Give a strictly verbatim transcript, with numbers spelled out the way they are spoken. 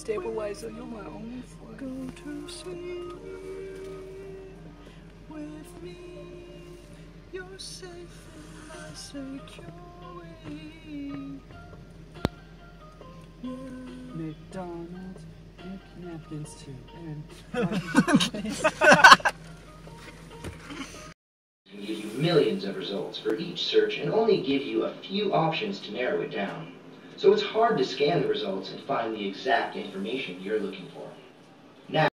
stabilizer, you're my only friend. Go to sleep with me. You're safe in my secure way. Yeah. McDonald's, napkins too, and can give you millions of results for each search and only give you a few options to narrow it down. So it's hard to scan the results and find the exact information you're looking for. Now,